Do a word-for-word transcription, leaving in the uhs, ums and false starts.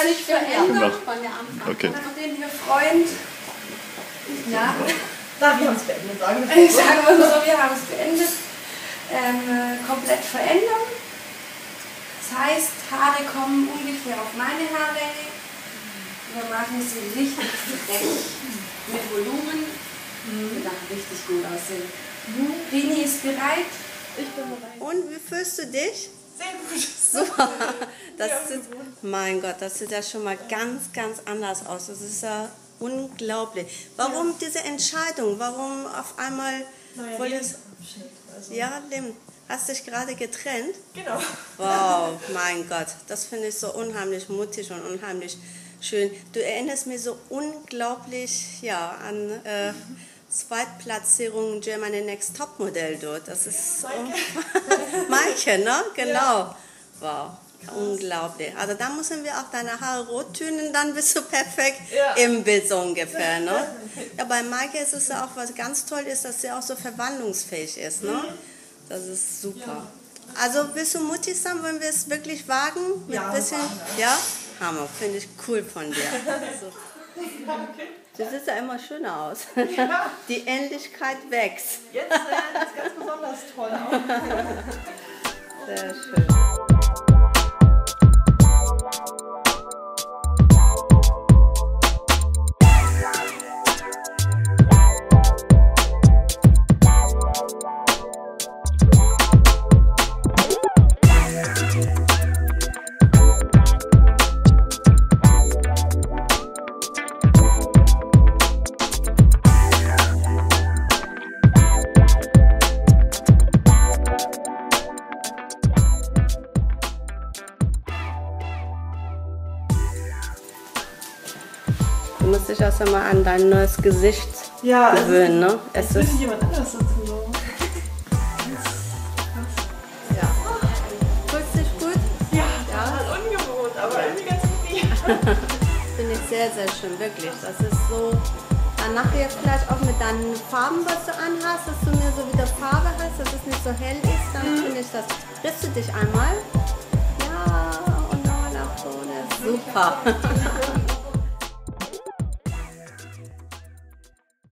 sich verändert. Von der Anfang. Okay. Nachdem wir Freund, ja, Na, wir haben es beendet, sagen wir ich sage mal so, wir haben es beendet, ähm, komplett verändern. Das heißt, Haare kommen ungefähr auf meine Haarlänge. Wir machen sie richtig frech, mit Volumen. Mhm. Das richtig gut aussehen. Mhm. Rini ist bereit. Ich bin bereit. Und wie fühlst du dich? Sehr gut. Super. Das sieht, mein Gott, das sieht ja schon mal ganz, ganz anders aus. Das ist ja unglaublich. Warum ja. diese Entscheidung? Warum auf einmal... Naja, wolltest, also. Ja, Lim, hast dich gerade getrennt? Genau. Wow, mein Gott, das finde ich so unheimlich mutig und unheimlich schön. Du erinnerst mich so unglaublich ja, an äh, Zweitplatzierung Germany Next Top Modell dort. Das ist Maike. Maike, ne? Genau. Ja. Wow. Unglaublich. Also da müssen wir auch deine Haare rot tönen, dann bist du perfekt ja. im Bild so ungefähr. Ne? Ja, bei Maike ist es ja auch, was ganz toll ist, dass sie auch so verwandlungsfähig ist. Ne? Das ist super. Ja. Also willst du mutig sein, wenn wir es wirklich wagen? Mit ja, bisschen, ja? Hammer, finde ich cool von dir. So. Du siehst ja immer schöner aus. Ja. Die Ähnlichkeit wächst. Jetzt äh, ist ganz besonders toll auch. Sehr schön. Du musst dich erst einmal an dein neues Gesicht ja, gewöhnen, ne? Es ist ist jemand anders dazu so. ja. Fühlst dich gut? Ja, total ungewohnt, aber irgendwie ganz okay. Finde ich sehr, sehr schön, wirklich. Das ist so, dann nachher vielleicht auch mit deinen Farben, was du anhast, dass du mir so wieder Farbe hast, dass es nicht so hell ist, dann mhm. finde ich das. Riechst du dich einmal? Ja, und nochmal nach vorne. Super.